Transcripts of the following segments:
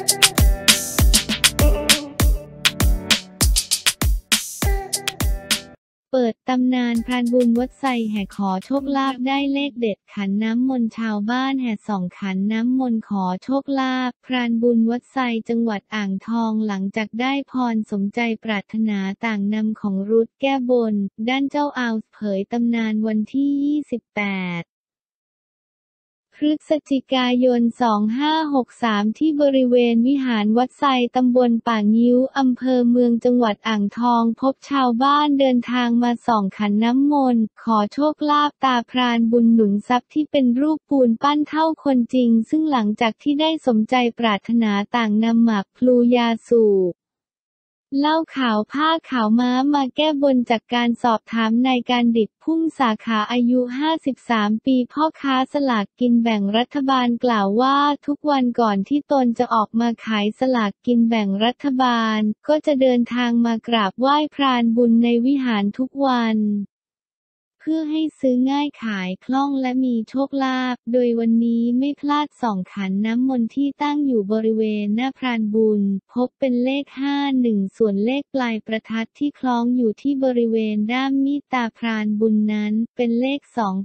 เปิดตำนานพรานบุญวัดไซแห่ขอโชคลาภได้เลขเด็ดขันน้ำมนต์ชาวบ้านแห่ส่องขันน้ำมนต์ขอโชคลาภพรานบุญวัดไซจังหวัดอ่างทองหลังจากได้พรสมใจปรารถนาต่างนำของรุธแก้บนด้านเจ้าอาวเผยตำนานวันที่ 28 พฤศจิกายน 2563 ที่บริเวณวิหารวัดไซตำบลป่างิ้วอำเภอเมืองจังหวัดอ่างทองพบชาวบ้านเดินทางมาส่องขันน้ำมนต์ขอโชคลาภตาพรานบุญหนุนทรัพย์ที่เป็นรูปปูนปั้นเท่าคนจริงซึ่งหลังจากที่ได้สมใจปรารถนาต่างนำหมากพลูยาสูบเหล้าขาวผ้าขาวม้ามาแก้บนจากการสอบถามนายการดิษฐ์พุ่มสาขาอายุ 53 ปีพ่อค้าสลากกินแบ่งรัฐบาลกล่าวว่าทุกวันก่อนที่ตนจะออกมาขายสลากกินแบ่งรัฐบาลก็จะเดินทางมากราบไหว้พรานบุญในวิหารทุกวันเพื่อให้ซื้อง่ายขายคล่องและมีโชคลาภโดยวันนี้ไม่พลาดส่องขันน้ำมนต์ที่ตั้งอยู่บริเวณหน้าพรานบุญพบเป็นเลข 51 ส่วนเลขปลายประทัดที่คล้องอยู่ที่บริเวณด้ามมีดตาพรานบุญนั้นเป็นเลข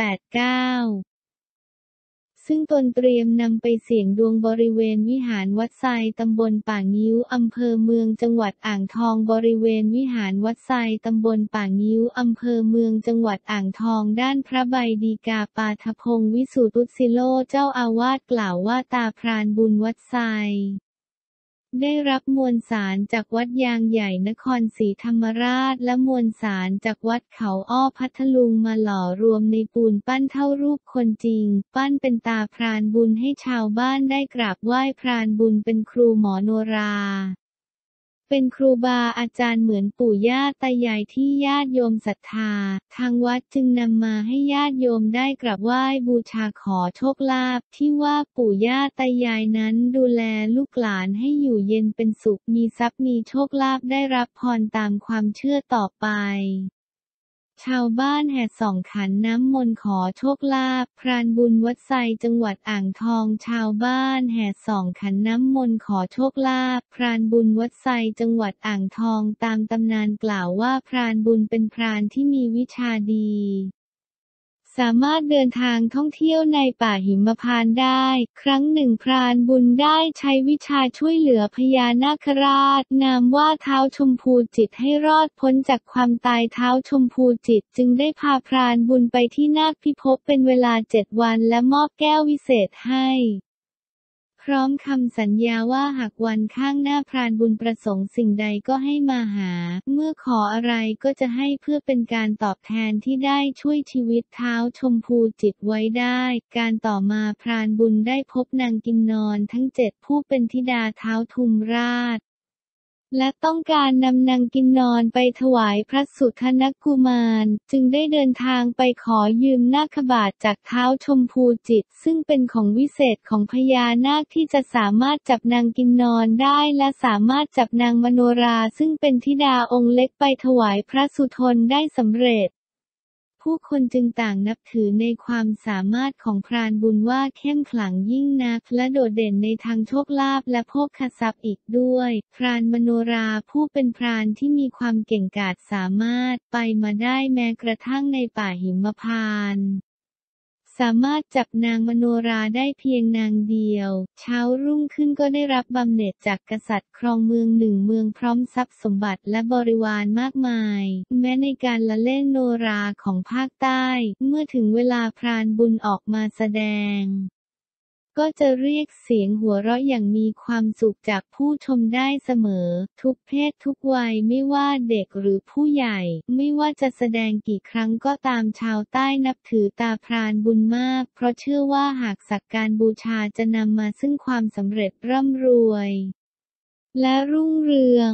289ซึ่งตนเตรียมนำไปเสี่ยงดวงบริเวณวิหารวัดไซตำบลป่างิ้วอำเภอเมืองจังหวัดอ่างทองบริเวณวิหารวัดไซตำบลป่างิ้วอำเภอเมืองจังหวัดอ่างทองด้านพระใบดีกาปาฐพงศ์วิสุทธุศิโลเจ้าอาวาสกล่าวว่าตาพรานบุญวัดไซได้รับมวลสารจากวัดยางใหญ่นครศรีธรรมราชและมวลสารจากวัดเขาอ้อพัทลุงมาหล่อรวมในปูนปั้นเท่ารูปคนจริงปั้นเป็นตาพรานบุญให้ชาวบ้านได้กราบไหว้พรานบุญเป็นครูหมอโนราเป็นครูบาอาจารย์เหมือนปู่ย่าตายายที่ญาติโยมศรัทธาทางวัดจึงนำมาให้ญาติโยมได้กราบไหว้บูชาขอโชคลาภที่ว่าปู่ย่าตายายนั้นดูแลลูกหลานให้อยู่เย็นเป็นสุขมีทรัพย์มีโชคลาภได้รับพรตามความเชื่อต่อไปชาวบ้านแห่ส่องขันน้ำมนต์ขอโชคลาภพรานบุญวัดไซจังหวัดอ่างทองชาวบ้านแห่ส่องขันน้ำมนต์ขอโชคลาภพรานบุญวัดไซจังหวัดอ่างทองตามตำนานกล่าวว่าพรานบุญเป็นพรานที่มีวิชาดีสามารถเดินทางท่องเที่ยวในป่าหิมพานต์ได้ครั้งหนึ่งพรานบุญได้ใช้วิชาช่วยเหลือพญานาคราชนามว่าท้าวชมพูจิตให้รอดพ้นจากความตายท้าวชมพูจิตจึงได้พาพรานบุญไปที่นาคพิภพเป็นเวลา7 วันและมอบแก้ววิเศษให้พร้อมคำสัญญาว่าหากวันข้างหน้าพรานบุญประสงค์สิ่งใดก็ให้มาหาเมื่อขออะไรก็จะให้เพื่อเป็นการตอบแทนที่ได้ช่วยชีวิตท้าวชมพูจิตไว้ได้การต่อมาพรานบุญได้พบนางกินนอนทั้ง7ผู้เป็นธิดาท้าวทุมราชและต้องการนำนางกินนอนไปถวายพระสุทนกุมารจึงได้เดินทางไปขอยืมนาคบาทจากท้าวชมพูจิตซึ่งเป็นของวิเศษของพญานาคที่จะสามารถจับนางกินนอนได้และสามารถจับนางมโนราซึ่งเป็นธิดาองค์เล็กไปถวายพระสุทนได้สำเร็จผู้คนจึงต่างนับถือในความสามารถของพรานบุญว่าเข้มขลังยิ่งนักและโดดเด่นในทางโชคลาภและโภคทรัพย์อีกด้วยพรานมโนราผู้เป็นพรานที่มีความเก่งกาจสามารถไปมาได้แม้กระทั่งในป่าหิมพานต์สามารถจับนางมโนราได้เพียงนางเดียวเช้ารุ่งขึ้นก็ได้รับบำเหน็จจากกษัตริย์ครองเมือง1 เมืองพร้อมทรัพย์สมบัติและบริวารมากมายแม้ในการละเล่นโนราของภาคใต้เมื่อถึงเวลาพรานบุญออกมาแสดงก็จะเรียกเสียงหัวเราะอย่างมีความสุขจากผู้ชมได้เสมอทุกเพศทุกวัยไม่ว่าเด็กหรือผู้ใหญ่ไม่ว่าจะแสดงกี่ครั้งก็ตามชาวใต้นับถือตาพรานบุญมากเพราะเชื่อว่าหากสักการบูชาจะนำมาซึ่งความสำเร็จร่ำรวยและรุ่งเรือง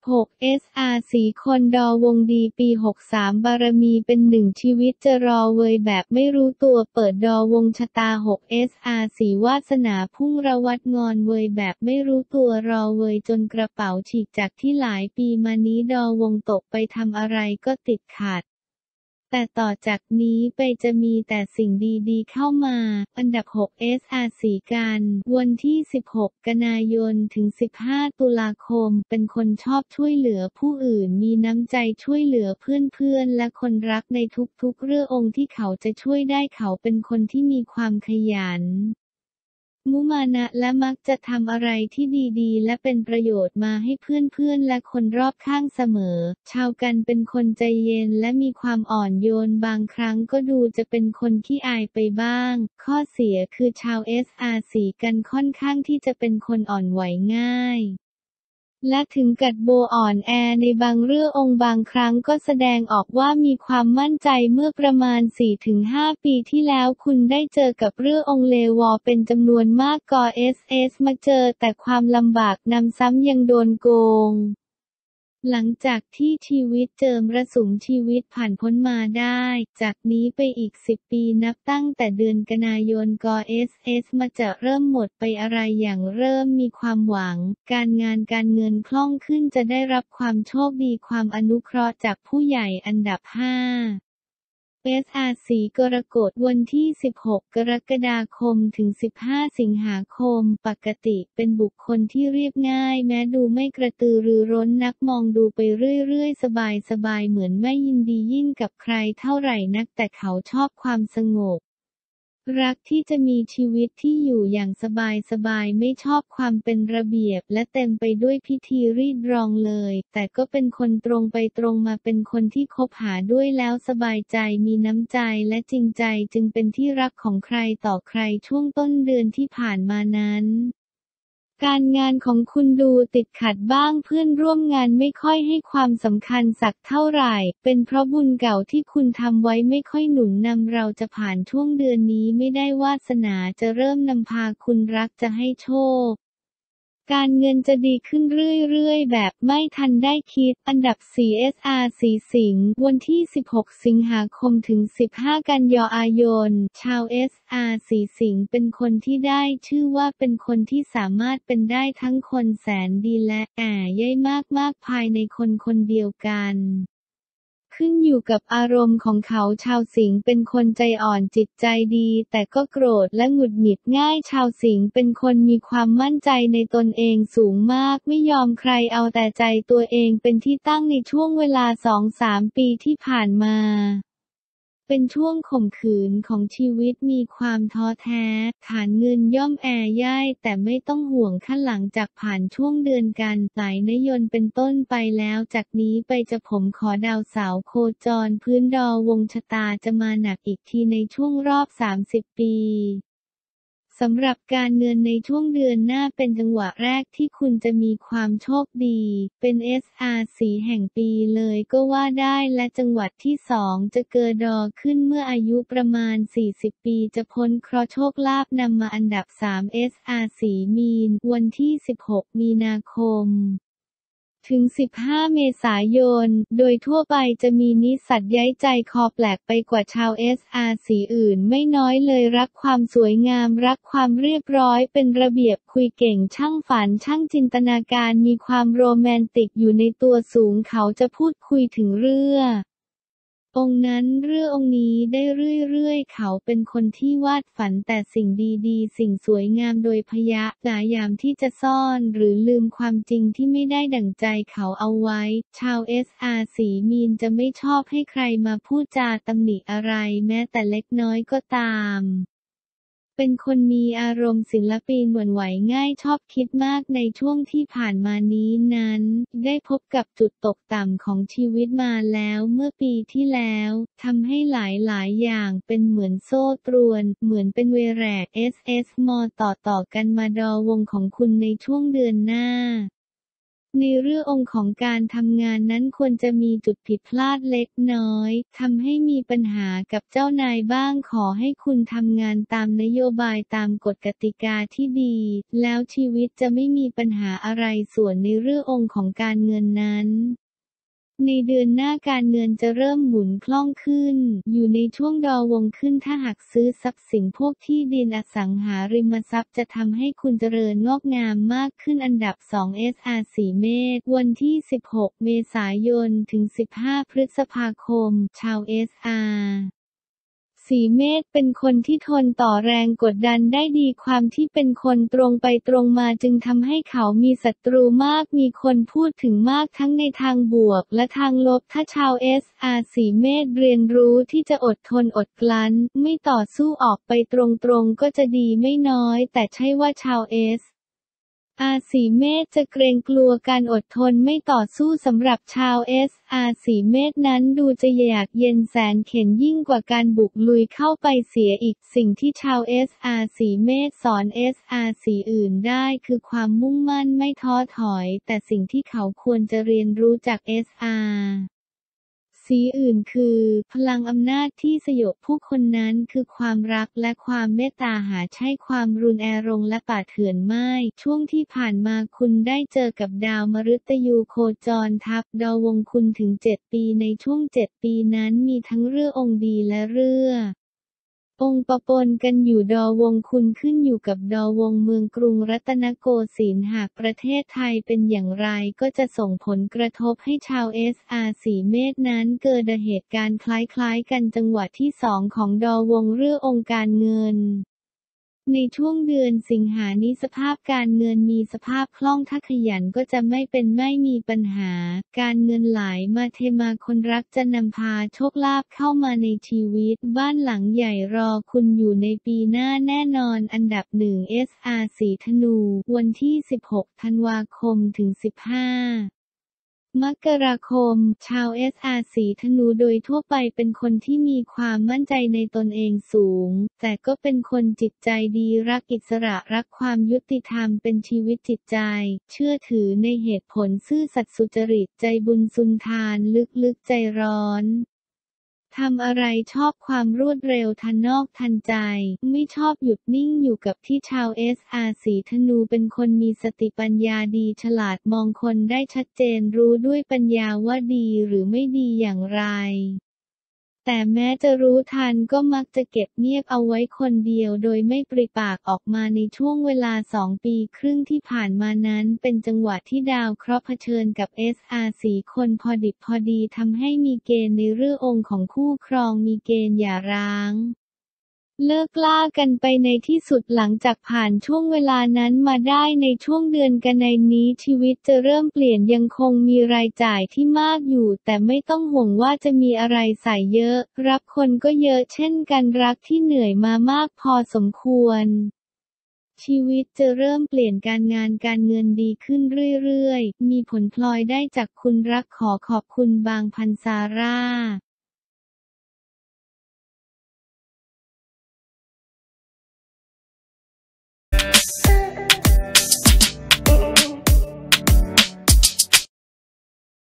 6SR สีคนดอวงดีปี63บารมีเป็นหนึ่งชีวิตจะรอเวยแบบไม่รู้ตัวเปิดดอวงชะตา 6SR สีวาสนาพุ่งระวัดงอนเวยแบบไม่รู้ตัวรอเวยจนกระเป๋าฉีกจากที่หลายปีมานี้ดอวงตกไปทำอะไรก็ติดขัดแต่ต่อจากนี้ไปจะมีแต่สิ่งดีๆเข้ามาอันดับ 6SR สีกันวันที่ 16 กันยายนถึง 15 ตุลาคมเป็นคนชอบช่วยเหลือผู้อื่นมีน้ำใจช่วยเหลือเพื่อนๆและคนรักในทุกๆเรื่ององค์ที่เขาจะช่วยได้เขาเป็นคนที่มีความขยันมุมานะและมักจะทำอะไรที่ดีๆและเป็นประโยชน์มาให้เพื่อนๆและคนรอบข้างเสมอชาวกันเป็นคนใจเย็นและมีความอ่อนโยนบางครั้งก็ดูจะเป็นคนขี้อายไปบ้างข้อเสียคือชาว SR สีกันค่อนข้างที่จะเป็นคนอ่อนไหวง่ายและถึงกับโบอ่อนแอในบางเรื่ององค์บางครั้งก็แสดงออกว่ามีความมั่นใจเมื่อประมาณ 4-5 ปีที่แล้วคุณได้เจอกับเรื่ององค์เลวอเป็นจำนวนมากกอมาเจอแต่ความลำบากนำซ้ำยังโดนโกงหลังจากที่ชีวิตเจอมรสุมชีวิตผ่านพ้นมาได้จากนี้ไปอีก10 ปีนับตั้งแต่เดือนกันยายนกมาจะเริ่มหมดไปอะไรอย่างเริ่มมีความหวังการงานการเงินคล่องขึ้นจะได้รับความโชคดีความอนุเคราะห์จากผู้ใหญ่อันดับ 5SR สีกรกฎวันที่ 16 กรกฎาคมถึง 15 สิงหาคมปกติเป็นบุคคลที่เรียบง่ายแม้ดูไม่กระตือรือร้นนักมองดูไปเรื่อยๆสบายๆเหมือนไม่ยินดียิ่งกับใครเท่าไหร่นักแต่เขาชอบความสงบรักที่จะมีชีวิตที่อยู่อย่างสบายๆไม่ชอบความเป็นระเบียบและเต็มไปด้วยพิธีรีดรองเลยแต่ก็เป็นคนตรงไปตรงมาเป็นคนที่คบหาด้วยแล้วสบายใจมีน้ำใจและจริงใจจึงเป็นที่รักของใครต่อใครช่วงต้นเดือนที่ผ่านมานั้นการงานของคุณดูติดขัดบ้างเพื่อนร่วมงานไม่ค่อยให้ความสำคัญสักเท่าไหร่เป็นเพราะบุญเก่าที่คุณทำไว้ไม่ค่อยหนุนนำเราจะผ่านช่วงเดือนนี้ไม่ได้วาสนาจะเริ่มนำพาคุณรักจะให้โชคการเงินจะดีขึ้นเรื่อยๆแบบไม่ทันได้คิดอันดับ 4SR สีสิงห์วันที่ 16 สิงหาคมถึง 15 กันยายนชาว SR สีสิงห์เป็นคนที่ได้ชื่อว่าเป็นคนที่สามารถเป็นได้ทั้งคนแสนดีและเย้ยมากๆภายในคนคนเดียวกันขึ้นอยู่กับอารมณ์ของเขาชาวสิงห์เป็นคนใจอ่อนจิตใจดีแต่ก็โกรธและหงุดหงิดง่ายชาวสิงห์เป็นคนมีความมั่นใจในตนเองสูงมากไม่ยอมใครเอาแต่ใจตัวเองเป็นที่ตั้งในช่วงเวลา 2-3 ปีที่ผ่านมาเป็นช่วงข่มขืนของชีวิตมีความท้อแท้ฐานเงินย่อมย่ายแต่ไม่ต้องห่วงขั้นหลังจากผ่านช่วงเดือนกันหลายนยนเป็นต้นไปแล้วจากนี้ไปจะผมขอดาวเสาร์โคจรพื้นดอวงชะตาจะมาหนักอีกทีในช่วงรอบ 30 ปีสำหรับการเงินในช่วงเดือนหน้าเป็นจังหวะแรกที่คุณจะมีความโชคดีเป็น SR สีแห่งปีเลยก็ว่าได้และจังหวัดที่ 2 จะเกิดดอขึ้นเมื่ออายุประมาณ 40 ปีจะพ้นเคราะห์โชคลาภนำมาอันดับ 3 SR สีมีนวันที่ 16 มีนาคมถึง 15 เมษายน โดยทั่วไปจะมีนิสัยย้ายใจคอแปลกไปกว่าชาว SR สีอื่นไม่น้อยเลยรักความสวยงามรักความเรียบร้อยเป็นระเบียบคุยเก่งช่างฝันช่างจินตนาการมีความโรแมนติกอยู่ในตัวสูงเขาจะพูดคุยถึงเรื่ององค์นั้นเรื่ององค์นี้ได้เรื่อยๆเขาเป็นคนที่วาดฝันแต่สิ่งดีๆสิ่งสวยงามโดยพยายามที่จะซ่อนหรือลืมความจริงที่ไม่ได้ดั่งใจเขาเอาไว้ชาว SR สีมีนจะไม่ชอบให้ใครมาพูดจาตำหนิอะไรแม้แต่เล็กน้อยก็ตามเป็นคนมีอารมณ์ศิลปินหวั่นไหวง่ายชอบคิดมากในช่วงที่ผ่านมานี้นั้นได้พบกับจุดตกต่ำของชีวิตมาแล้วเมื่อปีที่แล้วทำให้หลายอย่างเป็นเหมือนโซ่ตรวนเหมือนเป็นเวแรกมต่อกันมาดอวงของคุณในช่วงเดือนหน้าในเรื่ององค์ของการทำงานนั้นควรจะมีจุดผิดพลาดเล็กน้อยทำให้มีปัญหากับเจ้านายบ้างขอให้คุณทำงานตามนโยบายตามกฎกติกาที่ดีแล้วชีวิตจะไม่มีปัญหาอะไรส่วนในเรื่ององค์ของการเงินนั้นในเดือนหน้าการเงินจะเริ่มหมุนคล่องขึ้นอยู่ในช่วงดอวงขึ้นถ้าหากซื้อทรัพย์สินพวกที่ดินอสังหาริมทรัพย์จะทำให้คุณเจริญงอกงามมากขึ้นอันดับ 2 SR4 เมษวันที่ 16 เมษายนถึง 15 พฤษภาคมชาว SRสีเมษเป็นคนที่ทนต่อแรงกดดันได้ดีความที่เป็นคนตรงไปตรงมาจึงทำให้เขามีศัตรูมากมีคนพูดถึงมากทั้งในทางบวกและทางลบถ้าชาว SR สีเมษเรียนรู้ที่จะอดทนอดกลั้นไม่ต่อสู้ออกไปตรงๆก็จะดีไม่น้อยแต่ใช่ว่าชาว SR สีเมษจะเกรงกลัวการอดทนไม่ต่อสู้สำหรับชาว SR สีเมษนั้นดูจะอยากเย็นแสนเข็ญยิ่งกว่าการบุกลุยเข้าไปเสียอีกสิ่งที่ชาว SR สีเมษสอน SR สีอื่นได้คือความมุ่งมั่นไม่ท้อถอยแต่สิ่งที่เขาควรจะเรียนรู้จาก SRสีอื่นคือพลังอำนาจที่สยบผู้คนนั้นคือความรักและความเมตตาหาใช่ความรุนแรงและป่าเถื่อนไม่ช่วงที่ผ่านมาคุณได้เจอกับดาวมฤตยูโคจรทับดาววงคุณถึง7 ปีในช่วง7 ปีนั้นมีทั้งเรื่ององค์ดีและเรื่ององค์ปะปนกันอยู่ดอวงคุณขึ้นอยู่กับดอวงเมืองกรุงรัตนโกสินทร์หากประเทศไทยเป็นอย่างไรก็จะส่งผลกระทบให้ชาว SR สีเมษนั้นเกิดเหตุการณ์คล้ายๆกันจังหวะที่2ของดอวงเรื่ององค์การเงินในช่วงเดือนสิงหานี้สภาพการเงินมีสภาพคล่องถ้าขยันก็จะไม่มีปัญหาการเงินไหลมาเทมาคนรักจะนำพาโชคลาภเข้ามาในชีวิตบ้านหลังใหญ่รอคุณอยู่ในปีหน้าแน่นอนอันดับ1 SR สีธนูวันที่ 16 ธันวาคมถึง 15มกราคมชาว SR สีธนูโดยทั่วไปเป็นคนที่มีความมั่นใจในตนเองสูงแต่ก็เป็นคนจิตใจดีรักอิสระรักความยุติธรรมเป็นชีวิตจิตใจเชื่อถือในเหตุผลซื่อสัตย์สุจริตใจบุญสุนทานลึกๆใจร้อนทำอะไรชอบความรวดเร็วทันนอกทันใจไม่ชอบหยุดนิ่งอยู่กับที่ชาว SR สีธนูเป็นคนมีสติปัญญาดีฉลาดมองคนได้ชัดเจนรู้ด้วยปัญญาว่าดีหรือไม่ดีอย่างไรแต่แม้จะรู้ทันก็มักจะเก็บเงียบเอาไว้คนเดียวโดยไม่ปริปากออกมาในช่วงเวลา2 ปีครึ่งที่ผ่านมานั้นเป็นจังหวะที่ดาวเคราะห์เผชิญกับ SR สีคนพอดิบพอดีทำให้มีเกณฑ์ในเรื่ององค์ของคู่ครองมีเกณฑ์หย่าร้างเลิกล่ากันไปในที่สุดหลังจากผ่านช่วงเวลานั้นมาได้ในช่วงเดือนกันยายนนี้ชีวิตจะเริ่มเปลี่ยนยังคงมีรายจ่ายที่มากอยู่แต่ไม่ต้องห่วงว่าจะมีอะไรใส่เยอะรับคนก็เยอะเช่นกันรักที่เหนื่อยมามากพอสมควรชีวิตจะเริ่มเปลี่ยนการงานการเงินดีขึ้นเรื่อยๆมีผลพลอยได้จากคุณรักขอขอบคุณบางพันซาร่า